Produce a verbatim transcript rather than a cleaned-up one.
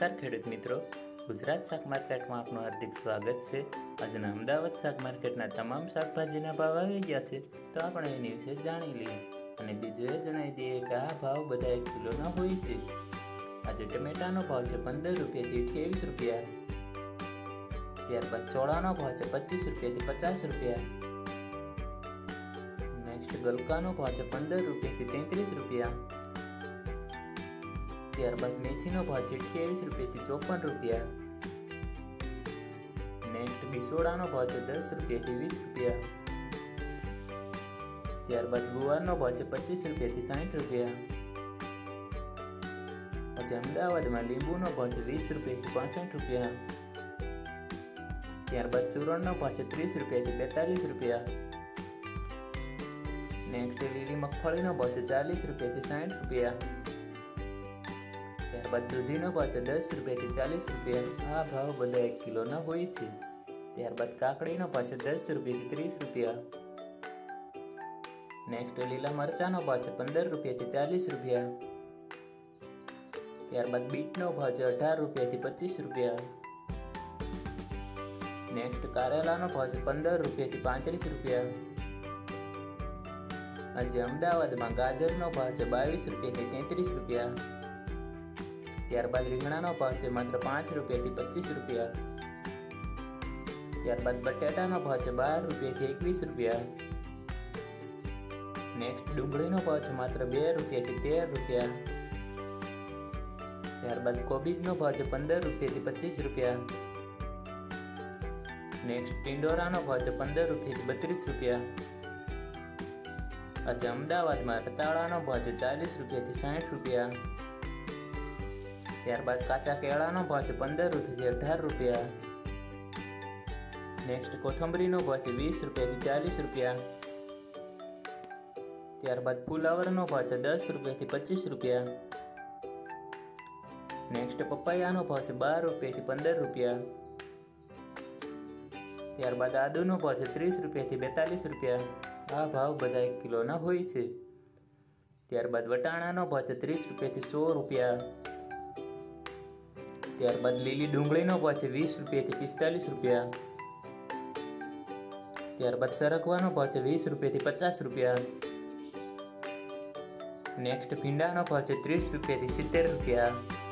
नमस्कार खेडूत मित्रों, गुजरात शाक मार्केट में आपનું हार्दिक स्वागत है। आज अमदावाद शाक मार्केट तमाम शाकभाजी भाव आई गया है, तो આપણે એની વિશે જાણી લઈએ અને બીજું એ જણાવી દઈએ કે આ ભાવ બધા એક કિલોના હોય છે। આજે ટમેટાનો ભાવ છે पंद्रह रुपया થી अठावीस रुपया, ત્યારબાદ ચોળાનો ભાવ છે पच्चीस रुपया થી पचास रुपया, नेक्स्ट गलकाનો भाव છે पंद्रह रुपया થી तैंतीस रुपया, त्यारबाद मेथीनो भाव है अठावीस रुपया थी चौपन रुपया, नेक्स्ट बिसोड़ानो भाव है दस रुपया थी वीस रुपया, त्यारबाद गुवारनो भाव है पच्चीस रुपया थी साठ रुपया, पछी अमदावाद में लींबूनो भाव है वीस रुपया थी पांसठ रुपया, त्यारबाद चूरणनो भाव है तीस रुपया थी बेतालीस रुपया, नेक्स्ट लीली मगफळीनो भाव है चालीस रुपया थी साठ रुपया, त्यारबाद दूधीनो भाव है दस रुपया थी चालीस रुपया। आ भाव बधा एक किलो ना होय छे। त्यारबाद काकड़ीनो भाव है दस रुपया थी तीस रुपया, नेक्स्ट लीला मरचानो भाव है पंद्रह रुपया थी चालीस रुपया, त्यारबाद बीटनो भाव है अठार रुपया थी पच्चीस रुपया, नेक्स्ट कारेलानो भाव है पंद्रह रुपया थी पैंतीस रुपया। आज अमदावाद में गाजरनो भाव है बावीस रुपया थी तैंतीस रुपया, त्यारबाद રીંગણાનો ભાવ છે માત્ર पांच रुपया थी पच्चीस रुपया, त्यारबाद बटेटाનો ભાવ છે बारह रुपया थी इक्कीस रुपया, नेक्स्ट डુંગળીનો ભાવ છે માત્ર दो रुपया थी तेरह रुपया, त्यारबाद कोबीजનો ભાવ છે पंद्रह रुपया थी पच्चीस रुपया, नेक्स्ट टिंडोराનો ભાવ છે पंद्रह रुपया थी बत्रीस रुपया। आज अमदावाद में रताळाનો ભાવ છે चालीस रुपया थी साठ रुपया, त्यारबाद काचा केळानो भाव है पंद्रह रुपया थी अठार रुपया, नेक्स्ट कोथंबरीनो भाव है बीस रुपया थी चालीस रुपया, त्यारबाद फुलावरनो भाव है दस रुपया थी पच्चीस रुपया, नेक्स्ट पपायानो भाव है बारह रुपया थी पंद्रह रुपया, त्यारबाद आदूनो भाव है तीस रुपया थी बेतालीस रुपया। आ भाव बधा एक किलो ना होय छे। त्यारबाद वटाणानो भाव है तीस रुपया थी सौ रुपया, त्यारबाद लीली डુંગળીનો ભાવ છે वीस रुपया थी पिस्तालीस रुपया, त्यारबाद सरकवानो भाव है वीस रुपया थी पचास रुपया, नेक्स्ट भींडानो भाव है तीस रुपया थी सित्तेर रुपया।